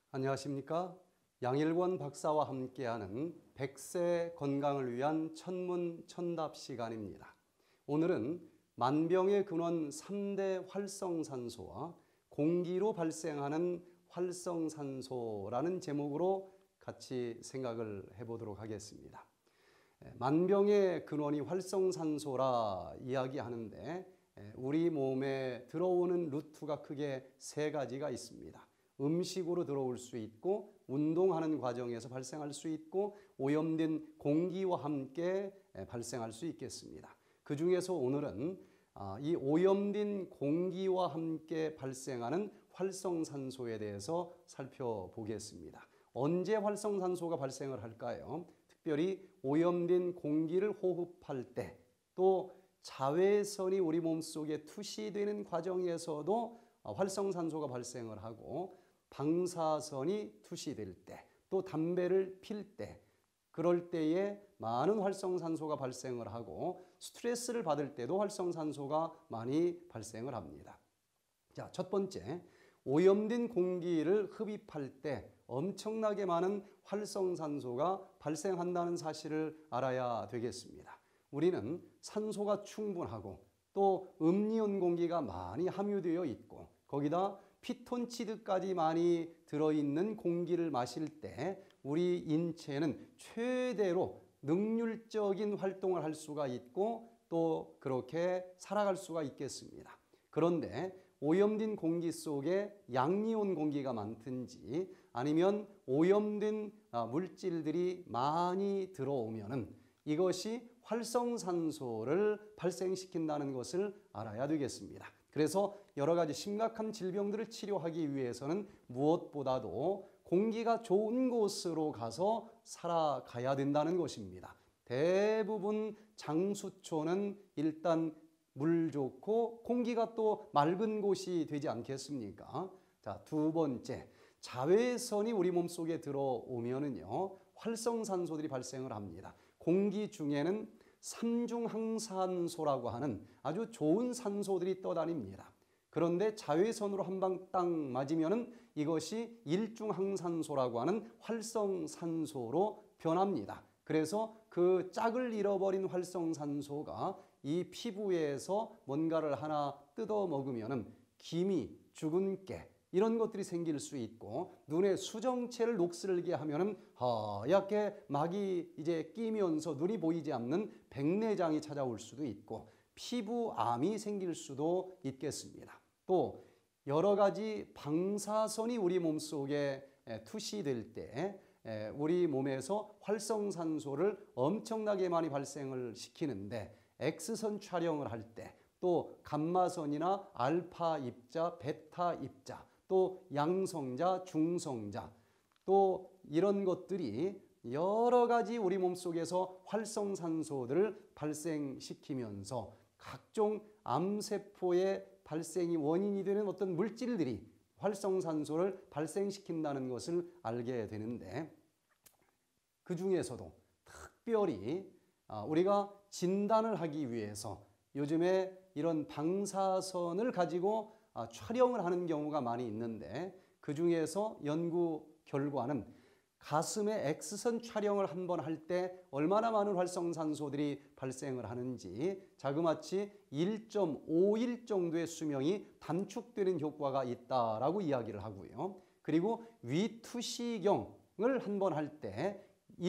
안녕하십니까? 양일권 박사와 함께하는 100세 건강을 위한 천문천답 시간입니다. 오늘은 만병의 근원 3대 활성산소와 공기로 발생하는 활성산소라는 제목으로 같이 생각을 해보도록 하겠습니다. 만병의 근원이 활성산소라 이야기하는데 우리 몸에 들어오는 루트가 크게 세 가지가 있습니다. 음식으로 들어올 수 있고 운동하는 과정에서 발생할 수 있고 오염된 공기와 함께 발생할 수 있겠습니다. 그 중에서 오늘은 이 오염된 공기와 함께 발생하는 활성산소에 대해서 살펴보겠습니다. 언제 활성산소가 발생을 할까요? 특별히 오염된 공기를 호흡할 때, 또 자외선이 우리 몸속에 투시되는 과정에서도 활성산소가 발생을 하고, 방사선이 투시될 때, 또 담배를 필 때, 그럴 때에 많은 활성산소가 발생을 하고, 스트레스를 받을 때도 활성산소가 많이 발생을 합니다. 자, 첫 번째, 오염된 공기를 흡입할 때 엄청나게 많은 활성산소가 발생한다는 사실을 알아야 되겠습니다. 우리는 산소가 충분하고 또 음리온 공기가 많이 함유되어 있고, 거기다 피톤치드까지 많이 들어있는 공기를 마실 때 우리 인체는 최대로 능률적인 활동을 할 수가 있고 또 그렇게 살아갈 수가 있겠습니다. 그런데 오염된 공기 속에 양이온 공기가 많든지 아니면 오염된 물질들이 많이 들어오면은 이것이 활성산소를 발생시킨다는 것을 알아야 되겠습니다. 그래서 여러 가지 심각한 질병들을 치료하기 위해서는 무엇보다도 공기가 좋은 곳으로 가서 살아가야 된다는 것입니다. 대부분 장수초는 일단 물 좋고 공기가 또 맑은 곳이 되지 않겠습니까? 자, 두 번째, 자외선이 우리 몸속에 들어오면은요, 활성산소들이 발생을 합니다. 공기 중에는 삼중항산소라고 하는 아주 좋은 산소들이 떠다닙니다. 그런데 자외선으로 한 방 딱 맞으면은 이것이 일중항산소라고 하는 활성산소로 변합니다. 그래서 그 짝을 잃어버린 활성산소가 이 피부에서 뭔가를 하나 뜯어 먹으면은 기미, 주근깨 이런 것들이 생길 수 있고, 눈에 수정체를 녹슬게 하면은 하얗게 막이 이제 끼면서 눈이 보이지 않는 백내장이 찾아올 수도 있고, 피부암이 생길 수도 있겠습니다. 또 여러 가지 방사선이 우리 몸속에 투시될 때 우리 몸에서 활성산소를 엄청나게 많이 발생을 시키는데, X선 촬영을 할 때, 또 감마선이나 알파 입자, 베타 입자, 또 양성자, 중성자, 또 이런 것들이 여러 가지 우리 몸속에서 활성산소들을 발생시키면서 각종 암세포의 발생이 원인이 되는 어떤 물질들이 활성산소를 발생시킨다는 것을 알게 되는데, 그 중에서도 특별히 우리가 진단을 하기 위해서 요즘에 이런 방사선을 가지고 촬영을 하는 경우가 많이 있는데, 그 중에서 연구 결과는 가슴에 X선 촬영을 한번 할 때 얼마나 많은 활성산소들이 발생을 하는지 자그마치 1.5일 정도의 수명이 단축되는 효과가 있다라고 이야기를 하고요. 그리고 위투시경을 한번 할 때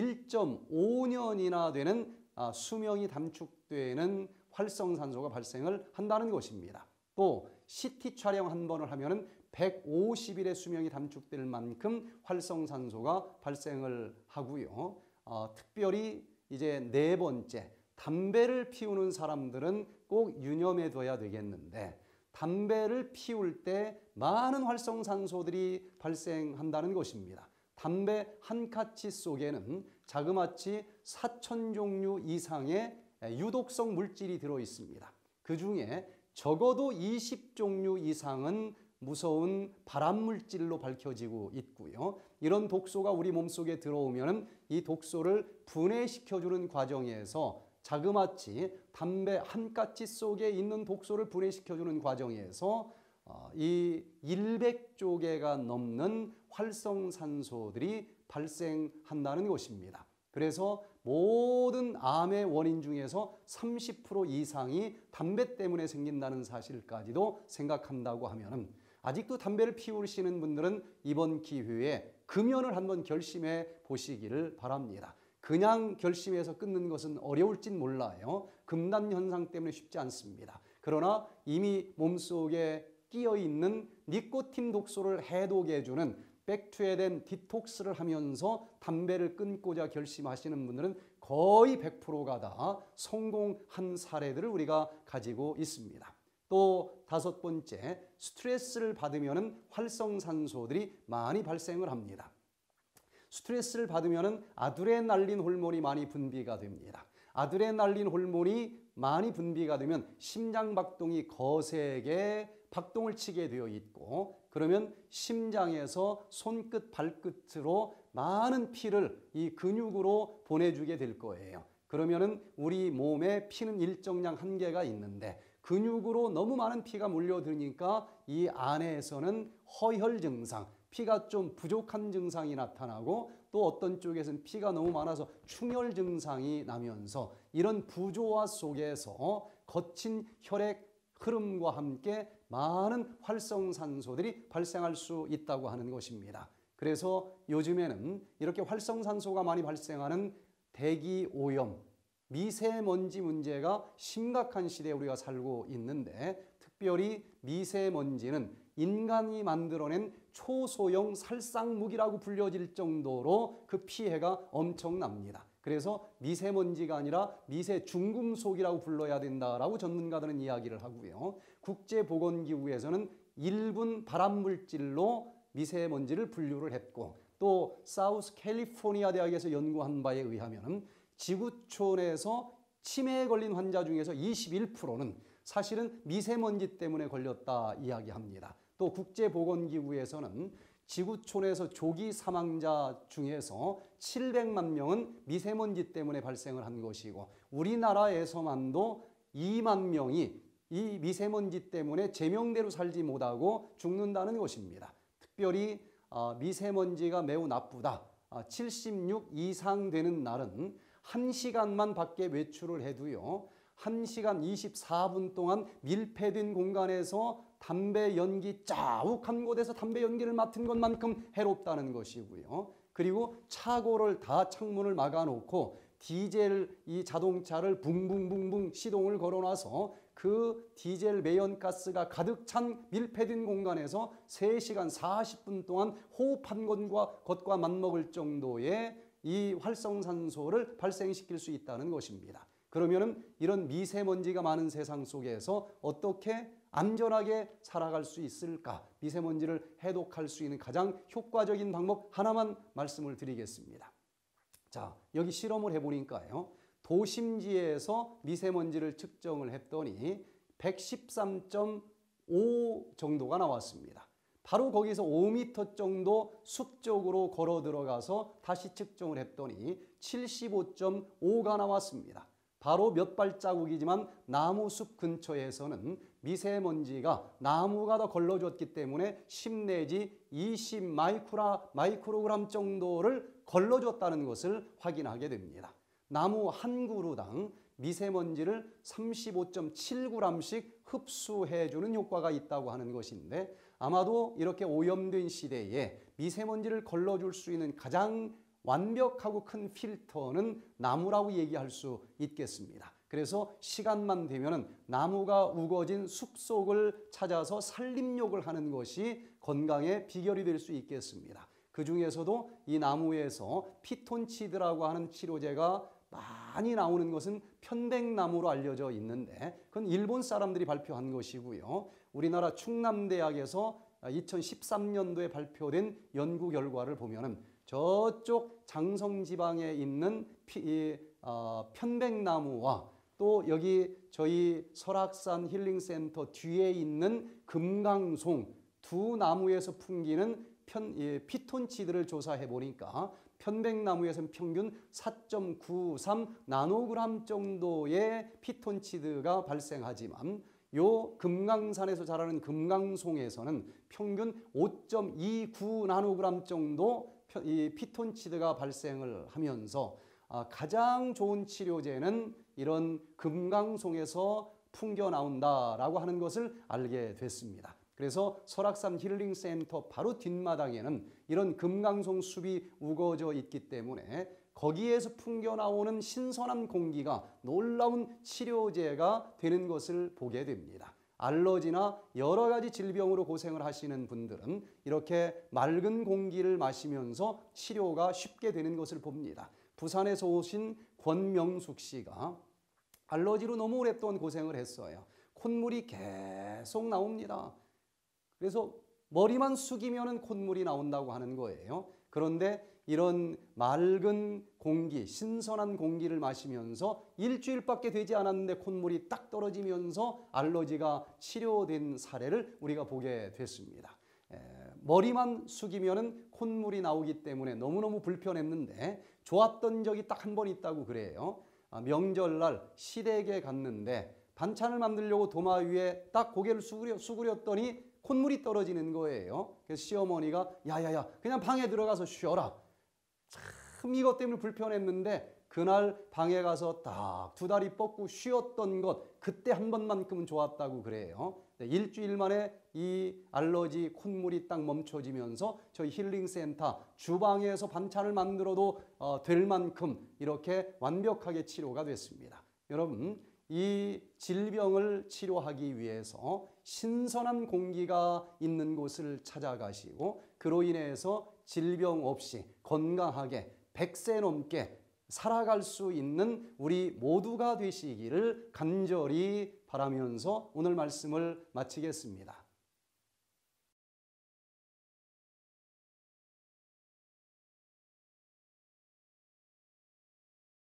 1.5년이나 되는 수명이 단축되는 활성산소가 발생을 한다는 것입니다. 또 CT 촬영 한 번을 하면은 150일의 수명이 단축될 만큼 활성산소가 발생을 하고요. 특별히 이제 네 번째, 담배를 피우는 사람들은 꼭 유념해 둬야 되겠는데, 담배를 피울 때 많은 활성산소들이 발생한다는 것입니다. 담배 한 카치 속에는 자그마치 4,000종류 이상의 유독성 물질이 들어 있습니다. 그 중에 적어도 20종류 이상은 무서운 발암물질로 밝혀지고 있고요. 이런 독소가 우리 몸속에 들어오면 이 독소를 분해시켜주는 과정에서 자그마치 담배 한 가지 속에 있는 독소를 분해시켜주는 과정에서 이 100조 개가 넘는 활성산소들이 발생한다는 것입니다. 그래서 모든 암의 원인 중에서 30% 이상이 담배 때문에 생긴다는 사실까지도 생각한다고 하면 아직도 담배를 피우시는 분들은 이번 기회에 금연을 한번 결심해 보시기를 바랍니다. 그냥 결심해서 끊는 것은 어려울진 몰라요. 금단 현상 때문에 쉽지 않습니다. 그러나 이미 몸속에 끼어있는 니코틴 독소를 해독해주는 백투에덴 디톡스를 하면서 담배를 끊고자 결심하시는 분들은 거의 100%가 다 성공한 사례들을 우리가 가지고 있습니다. 또 다섯 번째, 스트레스를 받으면 활성산소들이 많이 발생을 합니다. 스트레스를 받으면 아드레날린 호르몬이 많이 분비가 됩니다. 아드레날린 호르몬이 많이 분비가 되면 심장 박동이 거세게 박동을 치게 되어 있고, 그러면 심장에서 손끝 발끝으로 많은 피를 이 근육으로 보내주게 될 거예요. 그러면은 우리 몸에 피는 일정량 한계가 있는데 근육으로 너무 많은 피가 몰려드니까 이 안에서는 허혈 증상, 피가 좀 부족한 증상이 나타나고, 또 어떤 쪽에서는 피가 너무 많아서 충혈 증상이 나면서 이런 부조화 속에서 거친 혈액 흐름과 함께 많은 활성산소들이 발생할 수 있다고 하는 것입니다. 그래서 요즘에는 이렇게 활성산소가 많이 발생하는 대기오염, 미세먼지 문제가 심각한 시대에 우리가 살고 있는데, 특별히 미세먼지는 인간이 만들어낸 초소형 살상무기라고 불려질 정도로 그 피해가 엄청납니다. 그래서 미세먼지가 아니라 미세중금속이라고 불러야 된다라고 전문가들은 이야기를 하고요. 국제보건기구에서는 1분 발암물질로 미세먼지를 분류를 했고, 또 사우스 캘리포니아 대학에서 연구한 바에 의하면 지구촌에서 치매에 걸린 환자 중에서 21%는 사실은 미세먼지 때문에 걸렸다 이야기합니다. 또 국제보건기구에서는 지구촌에서 조기 사망자 중에서 700만 명은 미세먼지 때문에 발생을 한 것이고, 우리나라에서만도 2만 명이 이 미세먼지 때문에 제명대로 살지 못하고 죽는다는 것입니다. 특별히 미세먼지가 매우 나쁘다, 76 이상 되는 날은 1시간만 밖에 외출을 해도요, 1시간 24분 동안 밀폐된 공간에서 담배 연기 자욱한 곳에서 담배 연기를 맡은 것만큼 해롭다는 것이고요. 그리고 차고를 다 창문을 막아놓고 디젤 이 자동차를 붕붕붕붕 시동을 걸어놔서 그 디젤 매연가스가 가득 찬 밀폐된 공간에서 3시간 40분 동안 호흡한 것과 맞먹을 정도의 이 활성산소를 발생시킬 수 있다는 것입니다. 그러면은 이런 미세먼지가 많은 세상 속에서 어떻게 안전하게 살아갈 수 있을까? 미세먼지를 해독할 수 있는 가장 효과적인 방법 하나만 말씀을 드리겠습니다. 자, 여기 실험을 해보니까요, 도심지에서 미세먼지를 측정을 했더니 113.5 정도가 나왔습니다. 바로 거기서 5m 정도 숲 쪽으로 걸어 들어가서 다시 측정을 했더니 75.5가 나왔습니다. 바로 몇 발자국이지만 나무숲 근처에서는 미세먼지가 나무가 더 걸러줬기 때문에 10 내지 20 마이크로그램 정도를 걸러줬다는 것을 확인하게 됩니다. 나무 한 그루당 미세먼지를 35.7g씩 흡수해주는 효과가 있다고 하는 것인데, 아마도 이렇게 오염된 시대에 미세먼지를 걸러줄 수 있는 가장 완벽하고 큰 필터는 나무라고 얘기할 수 있겠습니다. 그래서 시간만 되면 나무가 우거진 숲속을 찾아서 산림욕을 하는 것이 건강의 비결이 될 수 있겠습니다. 그 중에서도 이 나무에서 피톤치드라고 하는 치료제가 많이 나오는 것은 편백나무로 알려져 있는데, 그건 일본 사람들이 발표한 것이고요. 우리나라 충남대학에서 2013년도에 발표된 연구 결과를 보면은 저쪽 장성지방에 있는 편백나무와 또 여기 저희 설악산 힐링센터 뒤에 있는 금강송 두 나무에서 풍기는 피톤치드를 조사해 보니까 편백나무에서는 평균 4.93 나노그램 정도의 피톤치드가 발생하지만 요 금강산에서 자라는 금강송에서는 평균 5.29 나노그램 정도 이 피톤치드가 발생을 하면서 가장 좋은 치료제는 이런 금강송에서 풍겨 나온다라고 하는 것을 알게 됐습니다. 그래서 설악산 힐링센터 바로 뒷마당에는 이런 금강송 숲이 우거져 있기 때문에 거기에서 풍겨 나오는 신선한 공기가 놀라운 치료제가 되는 것을 보게 됩니다. 알러지나 여러 가지 질병으로 고생을 하시는 분들은 이렇게 맑은 공기를 마시면서 치료가 쉽게 되는 것을 봅니다. 부산에서 오신 권명숙 씨가 알러지로 너무 오랫동안 고생을 했어요. 콧물이 계속 나옵니다. 그래서 머리만 숙이면 콧물이 나온다고 하는 거예요. 그런데 이런 맑은 공기, 신선한 공기를 마시면서 일주일밖에 되지 않았는데 콧물이 딱 떨어지면서 알러지가 치료된 사례를 우리가 보게 됐습니다. 머리만 숙이면 콧물이 나오기 때문에 너무너무 불편했는데 좋았던 적이 딱 한 번 있다고 그래요. 명절날 시댁에 갔는데 반찬을 만들려고 도마 위에 딱 고개를 수그렸더니 콧물이 떨어지는 거예요. 그래서 시어머니가 야야야 그냥 방에 들어가서 쉬어라. 참 이것 때문에 불편했는데 그날 방에 가서 딱 두 다리 뻗고 쉬었던 것 그때 한 번만큼은 좋았다고 그래요. 일주일 만에 이 알러지 콧물이 딱 멈춰지면서 저희 힐링센터 주방에서 반찬을 만들어도 될 만큼 이렇게 완벽하게 치료가 됐습니다. 여러분 이 질병을 치료하기 위해서 신선한 공기가 있는 곳을 찾아가시고 그로 인해서 질병 없이 건강하게 100세 넘게 살아갈 수 있는 우리 모두가 되시기를 간절히 바라면서 오늘 말씀을 마치겠습니다.